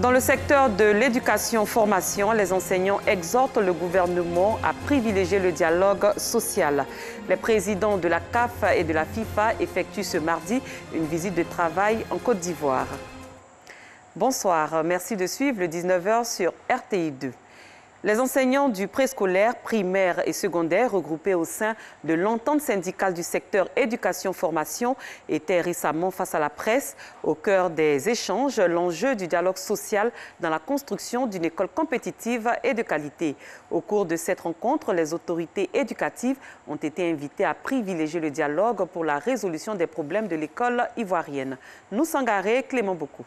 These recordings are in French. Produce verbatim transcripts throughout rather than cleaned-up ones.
Dans le secteur de l'éducation-formation, les enseignants exhortent le gouvernement à privilégier le dialogue social. Les présidents de la C A F et de la FIFA effectuent ce mardi une visite de travail en Côte d'Ivoire. Bonsoir, merci de suivre le dix-neuf heures sur R T I deux. Les enseignants du préscolaire, primaire et secondaire regroupés au sein de l'entente syndicale du secteur éducation-formation étaient récemment face à la presse. Au cœur des échanges, l'enjeu du dialogue social dans la construction d'une école compétitive et de qualité. Au cours de cette rencontre, les autorités éducatives ont été invitées à privilégier le dialogue pour la résolution des problèmes de l'école ivoirienne. Nous Sangaré, Clément Beaucoup.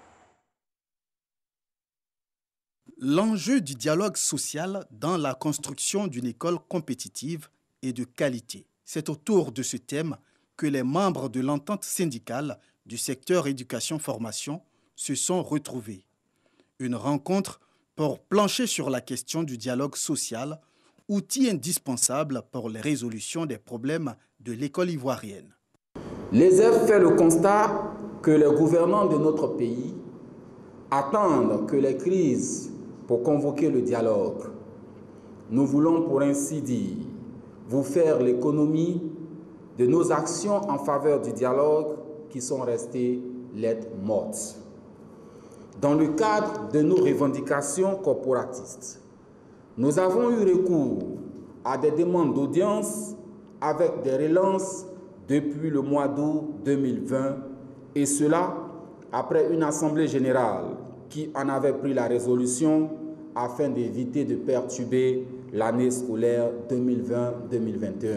L'enjeu du dialogue social dans la construction d'une école compétitive et de qualité. C'est autour de ce thème que les membres de l'entente syndicale du secteur éducation-formation se sont retrouvés. Une rencontre pour plancher sur la question du dialogue social, outil indispensable pour les résolutions des problèmes de l'école ivoirienne. L'E S E F fait le constat que les gouvernants de notre pays attendent que les crises pour convoquer le dialogue. Nous voulons pour ainsi dire vous faire l'économie de nos actions en faveur du dialogue qui sont restées lettres mortes. Dans le cadre de nos revendications corporatistes, nous avons eu recours à des demandes d'audience avec des relances depuis le mois d'août deux mille vingt et cela après une assemblée générale qui en avait pris la résolution afin d'éviter de perturber l'année scolaire deux mille vingt deux mille vingt et un.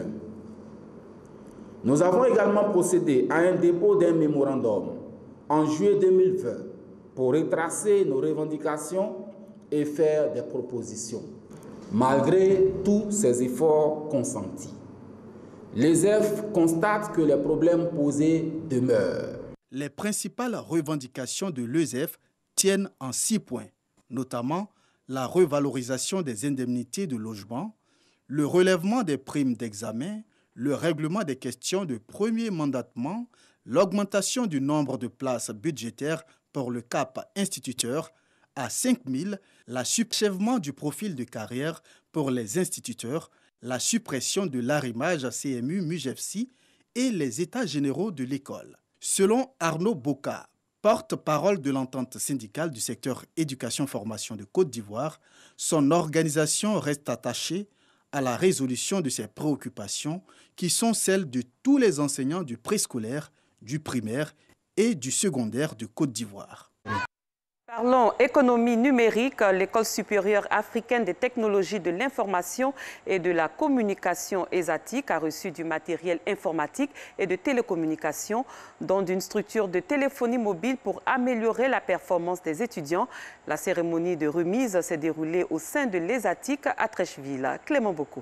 Nous avons également procédé à un dépôt d'un mémorandum en juillet deux mille vingt pour retracer nos revendications et faire des propositions. Malgré tous ces efforts consentis, l'E S E F constate que les problèmes posés demeurent. Les principales revendications de l'E S E F tiennent en six points, notamment la revalorisation des indemnités de logement, le relèvement des primes d'examen, le règlement des questions de premier mandatement, l'augmentation du nombre de places budgétaires pour le cap instituteur à cinq mille, l'achèvement du profil de carrière pour les instituteurs, la suppression de l'arrimage C M U M U G F C et les états généraux de l'école. Selon Arnaud Boka, porte-parole de l'entente syndicale du secteur éducation-formation de Côte d'Ivoire, son organisation reste attachée à la résolution de ces préoccupations qui sont celles de tous les enseignants du préscolaire, du primaire et du secondaire de Côte d'Ivoire. Parlons économie numérique. L'École supérieure africaine des technologies de l'information et de la communication ESATIC a reçu du matériel informatique et de télécommunication, dont d'une structure de téléphonie mobile pour améliorer la performance des étudiants. La cérémonie de remise s'est déroulée au sein de l'ESATIC à Trècheville. Clément Beaucoup.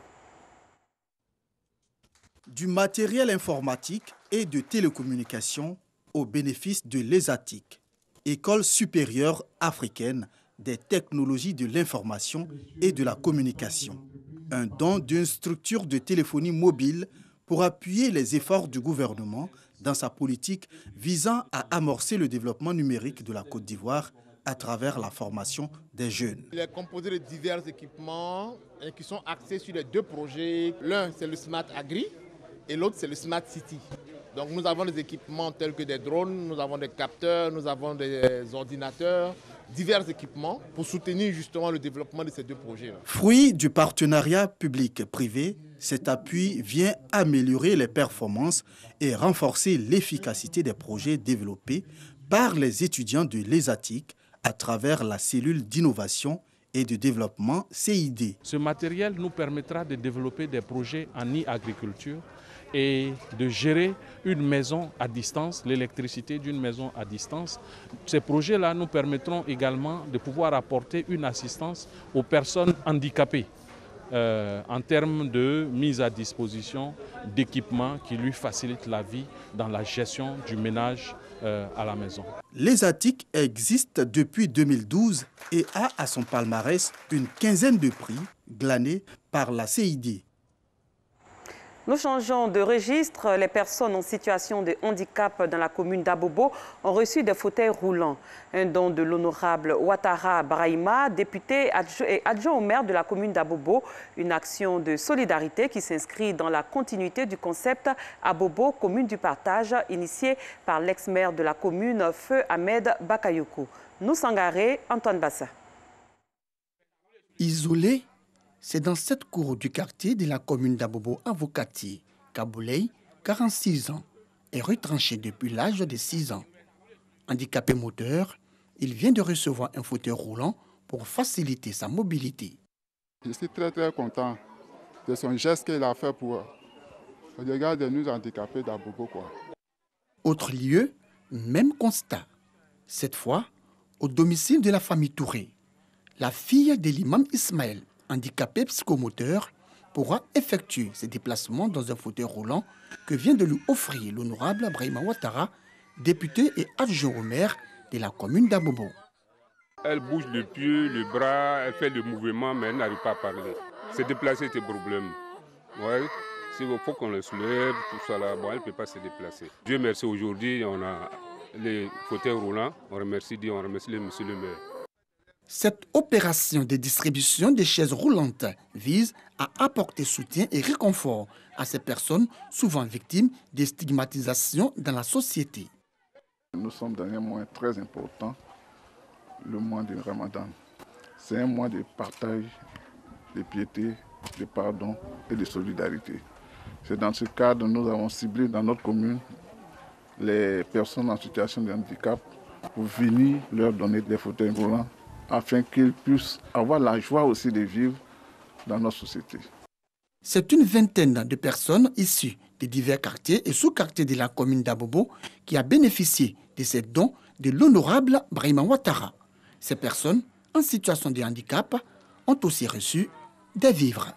Du matériel informatique et de télécommunication au bénéfice de l'ESATIC. École supérieure africaine des technologies de l'information et de la communication. Un don d'une structure de téléphonie mobile pour appuyer les efforts du gouvernement dans sa politique visant à amorcer le développement numérique de la Côte d'Ivoire à travers la formation des jeunes. Il est composé de divers équipements qui sont axés sur les deux projets. L'un, c'est le Smart Agri et l'autre, c'est le Smart City. Donc nous avons des équipements tels que des drones, nous avons des capteurs, nous avons des ordinateurs, divers équipements pour soutenir justement le développement de ces deux projets. Fruit du partenariat public-privé, cet appui vient améliorer les performances et renforcer l'efficacité des projets développés par les étudiants de l'ESATIC à travers la cellule d'innovation et de développement C I D. Ce matériel nous permettra de développer des projets en e-agriculture et de gérer une maison à distance, l'électricité d'une maison à distance. Ces projets-là nous permettront également de pouvoir apporter une assistance aux personnes handicapées euh, en termes de mise à disposition d'équipements qui lui facilitent la vie dans la gestion du ménage euh, à la maison. L'ESATIC existe depuis deux mille douze et a à son palmarès une quinzaine de prix glanés par la C I D. Nous changeons de registre. Les personnes en situation de handicap dans la commune d'Abobo ont reçu des fauteuils roulants. Un don de l'honorable Ouattara Brahima, député et adjoint au maire de la commune d'Abobo. Une action de solidarité qui s'inscrit dans la continuité du concept Abobo, commune du partage, initié par l'ex-maire de la commune, Feu Ahmed Bakayoko. Nous Sangaré, Antoine Bassa. Isolé, c'est dans cette cour du quartier de la commune d'Abobo Avocati qu'Aboulay, quarante-six ans, est retranché depuis l'âge de six ans. Handicapé moteur, il vient de recevoir un fauteuil roulant pour faciliter sa mobilité. Je suis très très content de son geste qu'il a fait pour le regard de nous handicapés d'Abobo. Autre lieu, même constat. Cette fois, au domicile de la famille Touré. La fille de l'imam Ismaël, handicapé psychomoteur, pourra effectuer ses déplacements dans un fauteuil roulant que vient de lui offrir l'honorable Brahima Ouattara, député et adjoint au maire de la commune d'Abobo. Elle bouge le pied, le bras, elle fait le mouvement, mais elle n'arrive pas à parler. Se déplacer, c'est un problème. Ouais, il faut qu'on le soulève, tout ça là. Bon, elle ne peut pas se déplacer. Dieu merci, aujourd'hui, on a les fauteuils roulants. On remercie Dieu, on remercie le monsieur le maire. Cette opération de distribution des chaises roulantes vise à apporter soutien et réconfort à ces personnes souvent victimes des stigmatisations dans la société. Nous sommes dans un mois très important, le mois du Ramadan. C'est un mois de partage, de piété, de pardon et de solidarité. C'est dans ce cadre que nous avons ciblé dans notre commune les personnes en situation de handicap pour venir leur donner des fauteuils roulants afin qu'ils puissent avoir la joie aussi de vivre dans notre société. C'est une vingtaine de personnes issues des divers quartiers et sous-quartiers de la commune d'Abobo qui a bénéficié de ces dons de l'honorable Brahima Ouattara. Ces personnes en situation de handicap ont aussi reçu des vivres.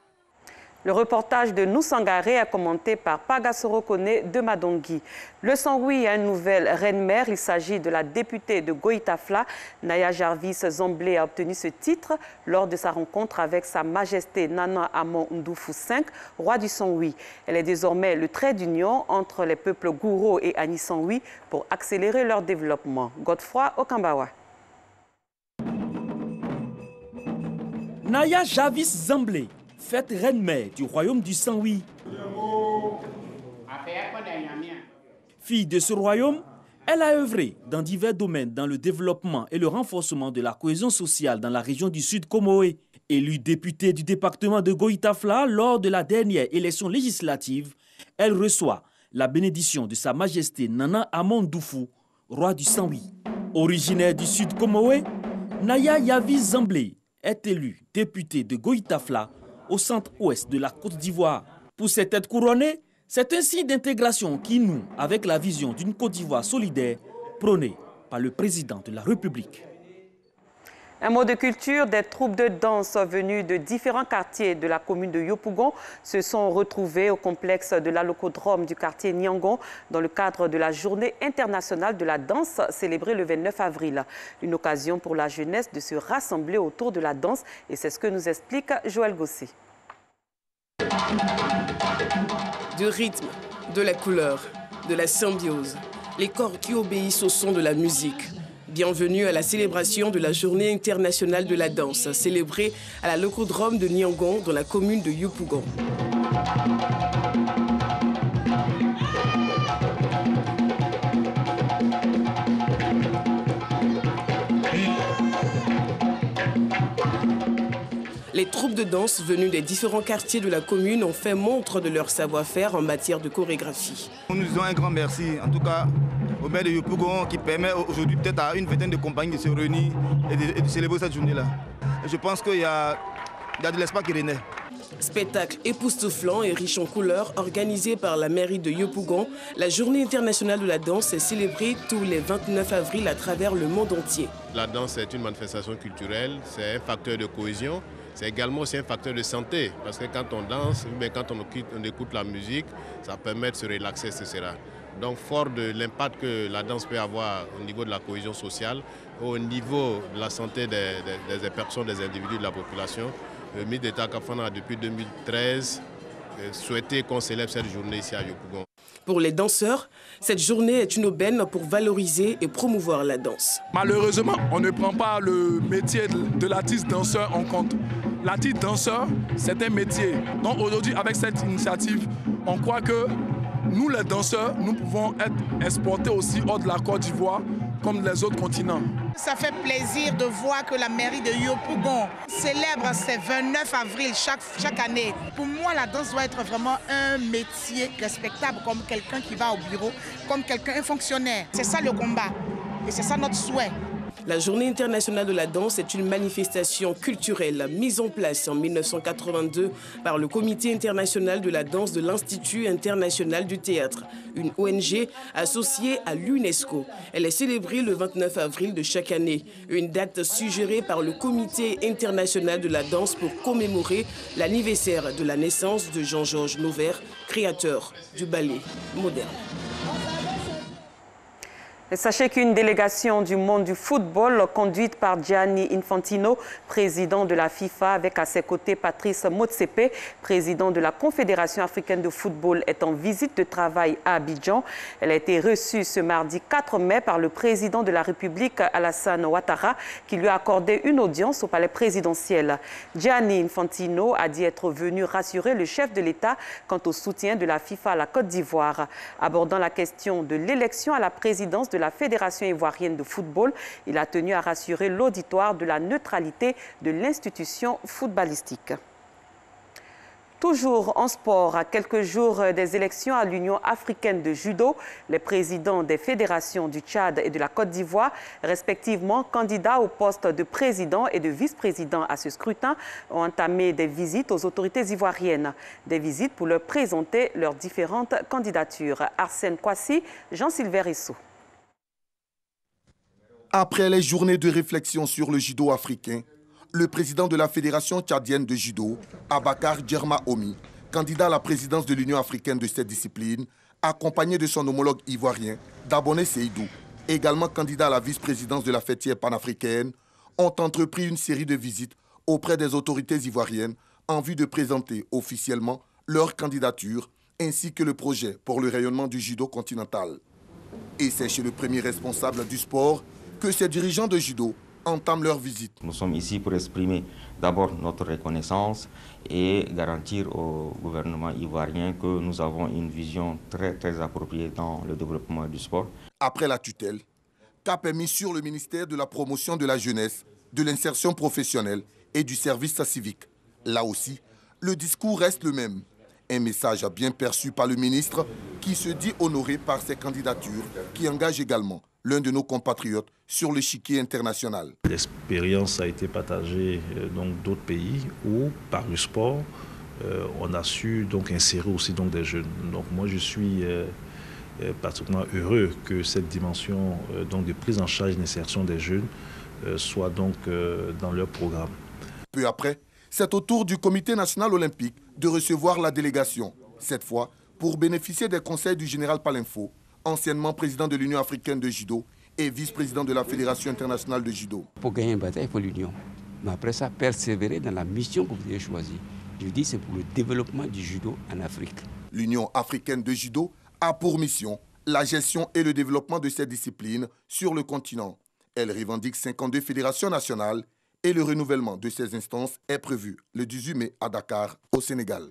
Le reportage de Noussangaré est commenté par Pagasoro Kone de Madongui. Le Saint-Louis a une nouvelle reine-mère. Il s'agit de la députée de Goïtafla. Naya Jarvis Zamblé a obtenu ce titre lors de sa rencontre avec Sa Majesté Nana Amon Ndoufou cinq, roi du Saint-Louis. Elle est désormais le trait d'union entre les peuples Gouro et Ani Saint-Louis pour accélérer leur développement. Godefroy Okambawa. Naya Jarvis Zamblé, faite reine-mère du royaume du Saint-Louis. Fille de ce royaume, elle a œuvré dans divers domaines dans le développement et le renforcement de la cohésion sociale dans la région du Sud Comoé. Élue députée du département de Goïtafla lors de la dernière élection législative, elle reçoit la bénédiction de Sa Majesté Nana Amon Ndoufou, roi du Saint-Louis. Originaire du Sud Comoé, Naya Jarvis Zamblé est élue députée de Goïtafla au centre-ouest de la Côte d'Ivoire. Pour cette tête couronnée, c'est un signe d'intégration qui noue avec la vision d'une Côte d'Ivoire solidaire prônée par le président de la République. Un mot de culture, des troupes de danse venues de différents quartiers de la commune de Yopougon se sont retrouvées au complexe de l'Alocodrome du quartier Niangon dans le cadre de la Journée internationale de la danse célébrée le vingt-neuf avril. Une occasion pour la jeunesse de se rassembler autour de la danse et c'est ce que nous explique Joël Gossé. Du rythme, de la couleur, de la symbiose, les corps qui obéissent au son de la musique. Bienvenue à la célébration de la Journée internationale de la danse, célébrée à la Locodrome de Niangon, dans la commune de Yopougon. Les troupes de danse venues des différents quartiers de la commune ont fait montre de leur savoir-faire en matière de chorégraphie. Nous disons un grand merci, en tout cas au maire de Yopougon qui permet aujourd'hui peut-être à une vingtaine de compagnies de se réunir et de, et de célébrer cette journée-là. Je pense qu'il y a, il y a de l'espoir qui renaît. Spectacle époustouflant et riche en couleurs organisé par la mairie de Yopougon, la Journée internationale de la danse est célébrée tous les vingt-neuf avril à travers le monde entier. La danse est une manifestation culturelle, c'est un facteur de cohésion. C'est également aussi un facteur de santé, parce que quand on danse, mais quand on écoute, on écoute la musique, ça permet de se relaxer, et cetera. Donc fort de l'impact que la danse peut avoir au niveau de la cohésion sociale, au niveau de la santé des, des, des personnes, des individus de la population, le M I D d'État Kafana depuis deux mille treize souhaité qu'on célèbre cette journée ici à Yopougon. Pour les danseurs, cette journée est une aubaine pour valoriser et promouvoir la danse. Malheureusement, on ne prend pas le métier de l'artiste danseur en compte. L'artiste danseur, c'est un métier. Donc aujourd'hui, avec cette initiative, on croit que nous, les danseurs, nous pouvons être exportés aussi hors de la Côte d'Ivoire, comme les autres continents. Ça fait plaisir de voir que la mairie de Yopougon célèbre ses vingt-neuf avril chaque, chaque année. Pour moi, la danse doit être vraiment un métier respectable, comme quelqu'un qui va au bureau, comme quelqu'un, un fonctionnaire. C'est ça le combat et c'est ça notre souhait. La Journée internationale de la danse est une manifestation culturelle mise en place en mille neuf cent quatre-vingt-deux par le Comité international de la danse de l'Institut international du théâtre, une O N G associée à l'UNESCO. Elle est célébrée le vingt-neuf avril de chaque année, une date suggérée par le Comité international de la danse pour commémorer l'anniversaire de la naissance de Jean-Georges Noverre, créateur du ballet moderne. Sachez qu'une délégation du monde du football conduite par Gianni Infantino, président de la FIFA, avec à ses côtés Patrice Motsepe, président de la Confédération africaine de football, est en visite de travail à Abidjan. Elle a été reçue ce mardi quatre mai par le président de la République, Alassane Ouattara, qui lui a accordé une audience au palais présidentiel. Gianni Infantino a dit être venu rassurer le chef de l'État quant au soutien de la FIFA à la Côte d'Ivoire. Abordant la question de l'élection à la présidence de la Fédération ivoirienne de football, il a tenu à rassurer l'auditoire de la neutralité de l'institution footballistique. Toujours en sport, à quelques jours des élections à l'Union africaine de judo, les présidents des fédérations du Tchad et de la Côte d'Ivoire, respectivement candidats au poste de président et de vice-président à ce scrutin, ont entamé des visites aux autorités ivoiriennes. Des visites pour leur présenter leurs différentes candidatures. Arsène Kwasi, Jean-Sylvain Rissou. Après les journées de réflexion sur le judo africain, le président de la Fédération tchadienne de judo, Abakar Djerma Omi, candidat à la présidence de l'Union africaine de cette discipline, accompagné de son homologue ivoirien, Daboné Seydou, également candidat à la vice-présidence de la fêtière panafricaine, ont entrepris une série de visites auprès des autorités ivoiriennes en vue de présenter officiellement leur candidature ainsi que le projet pour le rayonnement du judo continental. Et c'est chez le premier responsable du sport que ces dirigeants de judo entament leur visite. Nous sommes ici pour exprimer d'abord notre reconnaissance et garantir au gouvernement ivoirien que nous avons une vision très, très appropriée dans le développement du sport. Après la tutelle, cap est mis sur le ministère de la promotion de la jeunesse, de l'insertion professionnelle et du service civique. Là aussi, le discours reste le même. Un message bien perçu par le ministre qui se dit honoré par ses candidatures qui engagent également l'un de nos compatriotes sur l'échiquier international. L'expérience a été partagée dans d'autres pays où, par le sport, euh, on a su donc insérer aussi donc des jeunes. Donc moi, je suis euh, particulièrement heureux que cette dimension euh, donc de prise en charge et d'insertion des jeunes euh, soit donc euh, dans leur programme. Peu après, c'est au tour du Comité national olympique de recevoir la délégation, cette fois pour bénéficier des conseils du général Palinfo, anciennement président de l'Union africaine de judo et vice-président de la Fédération internationale de judo. Pour gagner une bataille, il faut l'union. Mais après ça, persévérer dans la mission que vous avez choisie. Je dis c'est pour le développement du judo en Afrique. L'Union africaine de judo a pour mission la gestion et le développement de ces disciplines sur le continent. Elle revendique cinquante-deux fédérations nationales et le renouvellement de ces instances est prévu le dix-huit mai à Dakar, au Sénégal.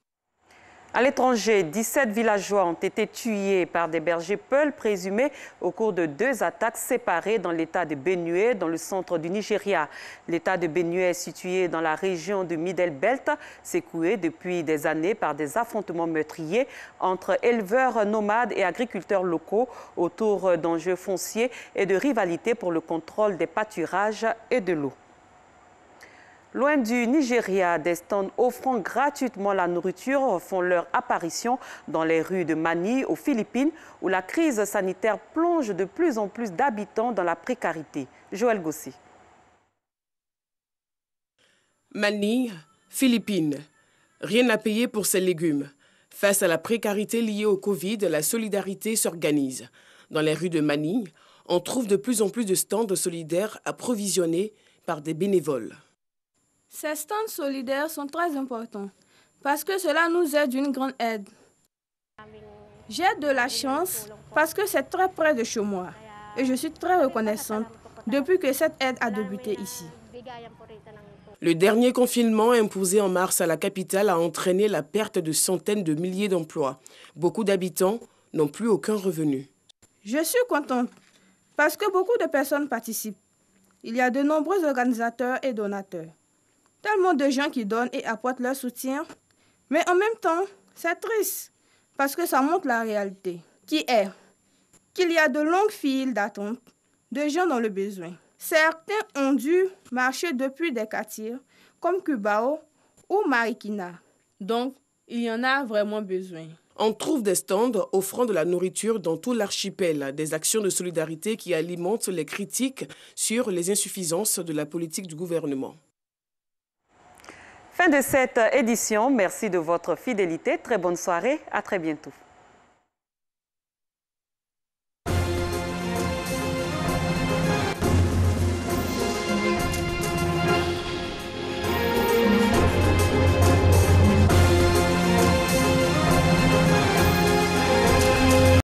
À l'étranger, dix-sept villageois ont été tués par des bergers peuls présumés au cours de deux attaques séparées dans l'état de Benue, dans le centre du Nigeria. L'état de Benue est situé dans la région de Middle Belt, secoué depuis des années par des affrontements meurtriers entre éleveurs nomades et agriculteurs locaux autour d'enjeux fonciers et de rivalités pour le contrôle des pâturages et de l'eau. Loin du Nigeria, des stands offrant gratuitement la nourriture font leur apparition dans les rues de Manille, aux Philippines, où la crise sanitaire plonge de plus en plus d'habitants dans la précarité. Joël Gossi. Manille, Philippines. Rien à payer pour ces légumes. Face à la précarité liée au Covid, la solidarité s'organise. Dans les rues de Manille, on trouve de plus en plus de stands solidaires approvisionnés par des bénévoles. Ces stands solidaires sont très importants parce que cela nous est d'une grande aide. J'ai de la chance parce que c'est très près de chez moi et je suis très reconnaissante depuis que cette aide a débuté ici. Le dernier confinement imposé en mars à la capitale a entraîné la perte de centaines de milliers d'emplois. Beaucoup d'habitants n'ont plus aucun revenu. Je suis contente parce que beaucoup de personnes participent. Il y a de nombreux organisateurs et donateurs. Tellement de gens qui donnent et apportent leur soutien. Mais en même temps, c'est triste parce que ça montre la réalité, qui est qu'il y a de longues files d'attente de gens dans le besoin. Certains ont dû marcher depuis des quartiers comme Cubao ou Marikina. Donc, il y en a vraiment besoin. On trouve des stands offrant de la nourriture dans tout l'archipel, des actions de solidarité qui alimentent les critiques sur les insuffisances de la politique du gouvernement. Fin de cette édition. Merci de votre fidélité. Très bonne soirée. À très bientôt.